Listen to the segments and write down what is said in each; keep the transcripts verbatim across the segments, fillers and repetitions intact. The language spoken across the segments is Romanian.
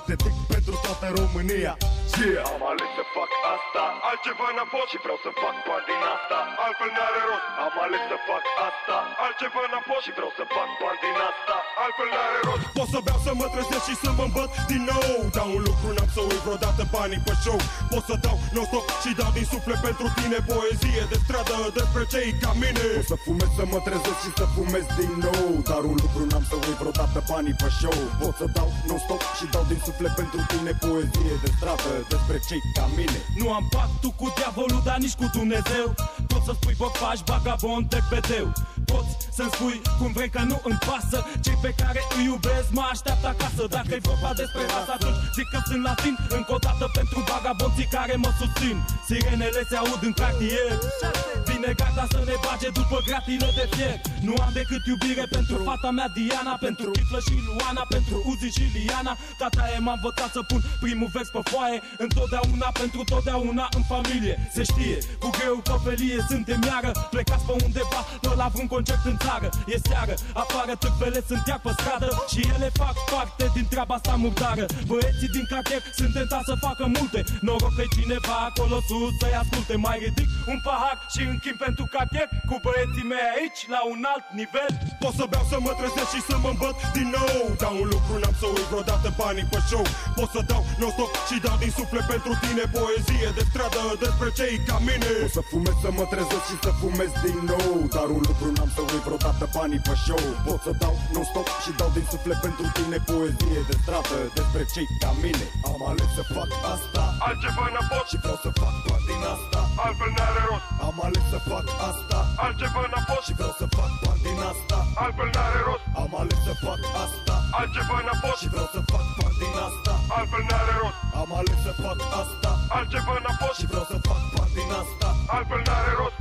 Dedic pentru toată România. Yeah. Am ales să fac asta, altceva n-a fost și vreau să fac bani din asta, altfel n-are rost. Am ales să fac asta, altceva n-a fost și vreau să fac bani din asta, altfel n-are rost. Pot să beau, să mă trezesc și să mă îmbăt din nou, dar un lucru n-am să uit vreodată, banii pe show. Pot să dau non-stop și dau din suflet pentru tine, poezie de stradă despre cei ca mine. Pot să fumez, să mă trezesc și să fumez din nou, dar un lucru n-am să uit vreodată, banii pe show. Pot să dau non-stop și dau din suflet pentru tine, poezie de stradă despre cei ca mine. Nu am pactul cu diavolul, dar nici cu Dumnezeu. Poți să spui băpaș, vagabond, decvedeu. Poți să-mi spui cum vrei că nu îmi pasă. Cei pe care îi iubesc mă așteaptă acasă. Dacă-i vorba despre rasă, atunci zic că sunt latin. Încă o dată pentru vagabonții care mă susțin. Sirenele se aud în cartier. Vine gata să ne bage după gratile de fier. Nu am decât iubire pentru fata mea Diana, pentru Chiflă și Luana, pentru Uzi și Liana. Tata e m-a învățat să pun primul vers pe foaie. Întotdeauna pentru totdeauna în familie. Se știe, cu greu pe felie suntem iară. Plecați pe undeva, pe la vreun concert în țară. E seară, afară târfele sunt iar pe stradă și ele fac parte din treaba asta murdară. Băieții din cartier sunt tentați să facă multe. Noroc că cineva acolo sus să-i asculte. Mai ridic un pahar și închin pentru cartier cu băieții mei aici la un alt nivel. Pot să beau, să mă trezesc și să mă îmbăt din nou, dar un lucru n-am să uit vreodată, banii pe show. Pot să dau non-stop și dau din suflet pentru tine, poezie de stradă despre cei ca mine. Pot să fumez, să mă trezesc și să fumez din nou, dar un lucru n-am să uit vreodată, banii pe show. Pot să dau non-stop și dau din suflet pentru tine, poezie de stradă despre cei ca mine. Am ales să fac asta, altceva n-a fost și vreau să fac bani din asta, altfel n-are rost. Am ales să fac asta, altceva n-a fost și vreau să fac bani din asta, altfel n-are rost. Am ales să fac asta, altceva n-a fost și vreau să fac bani din asta, altfel n-are rost. Am ales să fac asta, altceva n-a fost și vreau să fac bani din asta, altfel n-are rost.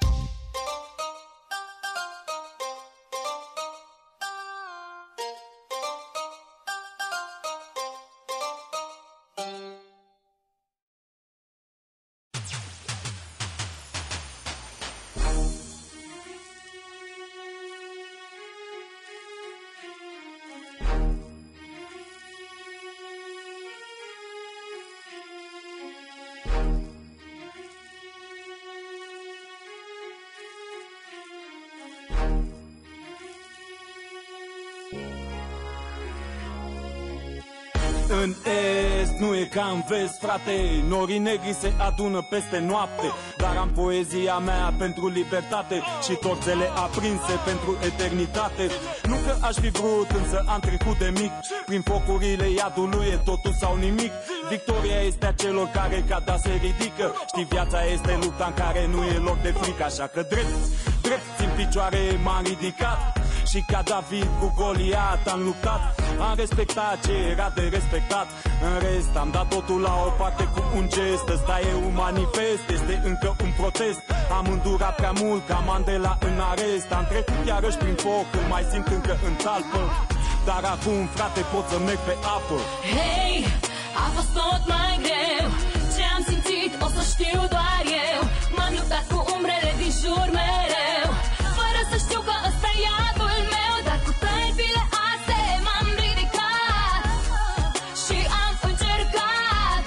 În est nu e ca în vest, frate. Norii negri se adună peste noapte, dar am poezia mea pentru libertate și torțele aprinse pentru eternitate. Nu că aș fi vrut, însă am trecut de mic prin focurile iadului, e totul sau nimic. Victoria este a celor care ca da se ridică. Știi, viața este lupta în care nu e loc de frică. Așa că drept, drept în picioare m-am ridicat și ca David cu Goliat am luptat. Am respectat ce era de respectat, în rest am dat totul la o parte cu un gest. Ăsta e un manifest, este încă un protest. Am îndurat prea mult ca Mandela în arest. Am trecut iarăși prin foc, îl mai simt încă în talpă, dar acum, frate, pot să merg pe apă. Hei, a fost tot mai greu, ce am simțit o să știu doar eu. M-am luptat cu umbrele din jur mereu, fără să știu că ăsta e iadul meu. Dar cu tălpile aste m-am ridicat și am încercat.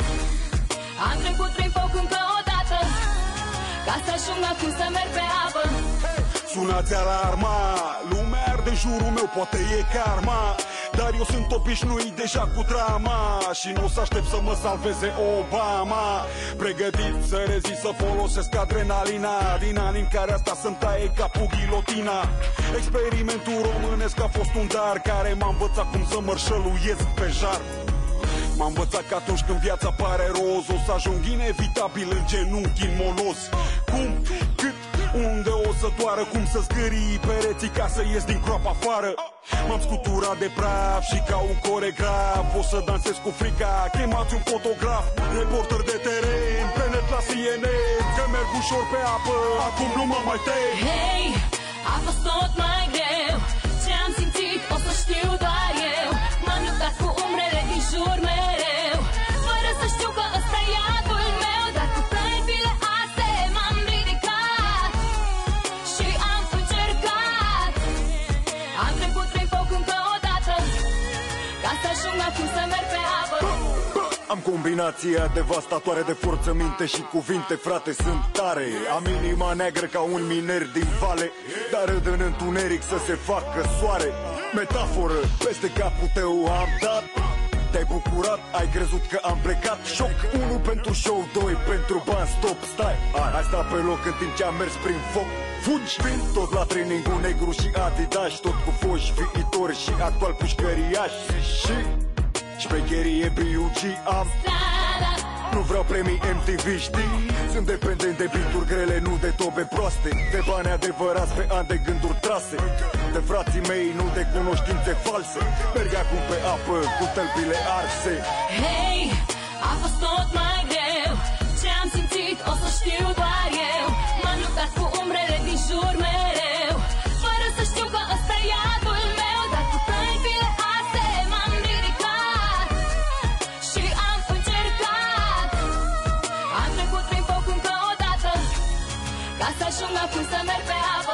Am trecut prin foc încă o dată, ca să ajung acum să merg pe apă. Sunați alarma, lumea arde în jurul meu, poate e karma, dar eu sunt obișnuit deja cu drama și nu o să aștept să mă salveze Obama. Pregătit să rezist, să folosesc adrenalina din anii în care asta să-mi taie capul ghilotina. Experimentul românesc a fost un dar care m-a învățat cum să mărșăluiesc pe jar. M-a învățat că atunci când viața pare roz, o să ajung inevitabil în genunchi în molos. Cum? Cât? Unde o să doară? Cum să zgârii pereții ca să ies din groapa afară? M-am scuturat de praf și ca un coregraf o să dansez cu frica. Chemați un fotograf, reporter de teren, pe net la C N N, că merg ușor pe apă, acum nu mă mai tem. Hei, a fost tot mai greu, ce am simțit o să știu doar eu. M-am luptat cu umbrele din jur mereu, fără să știu că ăsta e iadul meu. Dar cu tălpile aste m-am ridicat și am încercat. Am trecut prin foc încă o dată, ca să ajung acum să merg pe apă. Am combinația devastatoare de forță, minte și cuvinte, frate, sunt tare. Am inima neagră ca un miner din vale, dar râd în întuneric să se facă soare. Metaforă, peste capul tău am dat. Te-ai bucurat, ai crezut că am plecat. Șoc, unu pentru show, doi pentru bani. Stop, stai, ai stat pe loc în timp ce am mers prin foc. Fugi, vin tot la trainingul negru și Adidas, tot cu foși viitori și actual pușcăriași. Și șmecherie B U G am. Nu vreau premii M T V, știi? Sunt dependent de beat-uri grele, nu de tobe proaste. De bani adevărați pe ani de gânduri trase. De frații mei, nu de cunoștințe false. Merg acum pe apă cu tălpile arse. Hei, a fost tot mai greu. Ce-am simțit o să știu doar eu. M-am luptat cu umbrele din jur mereu, fără să știu că ăsta e iadul meu. Dar cu tălpile arse m-am ridicat și am încercat. Am trecut prin foc încă o dată, ca să ajung acum să merg pe apă.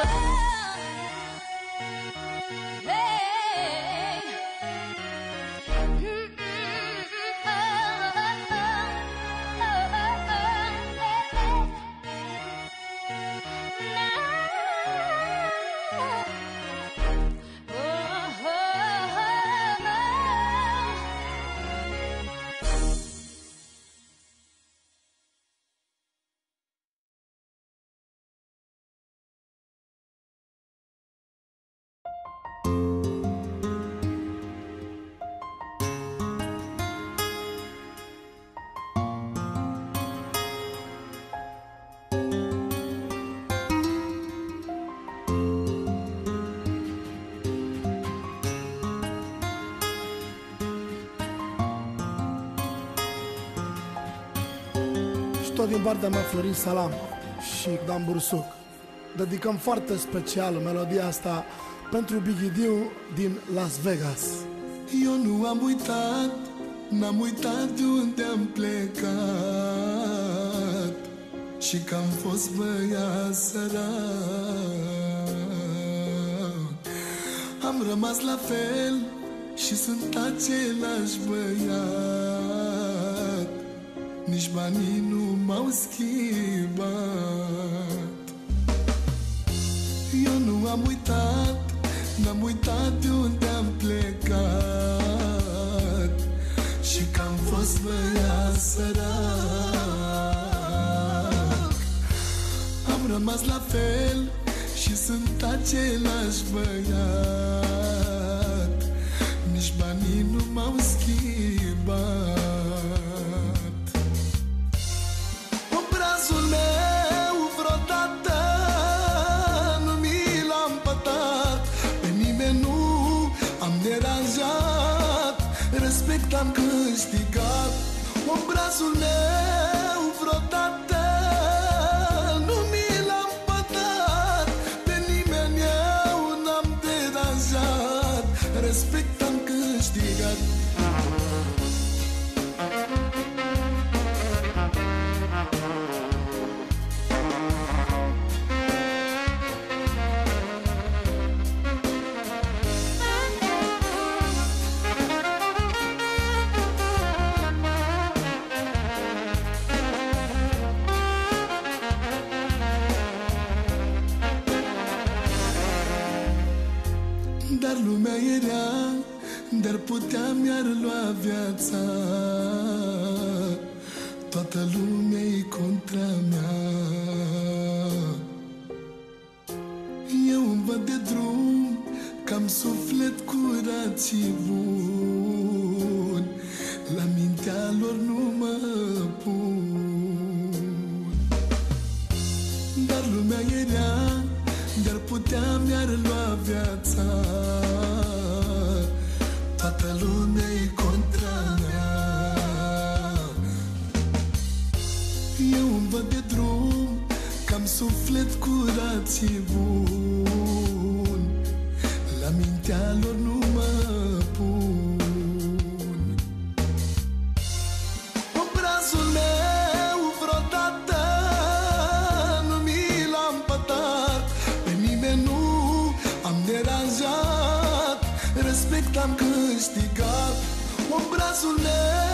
Tot din partea mea, Florin Salam și Dan Bursuc, dedicăm foarte special melodia asta pentru Biggie Diu din Las Vegas. Eu nu am uitat, n-am uitat de unde am plecat și că am fost băiat sărac. Am rămas la fel și sunt același băiat, nici banii nu m-au schimbat. Eu nu am uitat, n-am uitat de unde am plecat și că am fost băiat sărac. Am rămas la fel și sunt același băiat, nici banii nu m-au schimbat. Obrazul meu vreodată nu mi l-am pătat, pe nimeni nu am deranjat, respect am câștigat. Obrazul meu vreodată nu mi l-am pătat, pe nimeni eu n-am deranjat, respect am câștigat. Dar lumea era, dar puteam iar lua viața. Toată lumea-i contra mea. Eu îmi văd de drum, că-am suflet curat și bun, la mintea lor nu mă pun. Dar lumea era, dar puteam iar lua viața. Toată lumea-i contra mea. Eu îmi văd de drum, că-am suflet curat și bun, la mintea lor nu mă pun. Obrazul meu vreodată nu mi l-am pătat, pe nimeni nu am deranjat, respect am câștigat. Obrazul meu